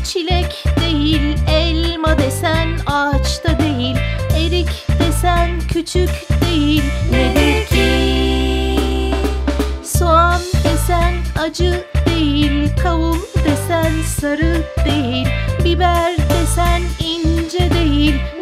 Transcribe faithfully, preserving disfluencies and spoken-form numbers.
çilek değil, elma desen ağaçta değil, erik desen küçük değil. Nedir ki? Soğan desen acı değil, kavun desen sarı değil, biber desen ince değil.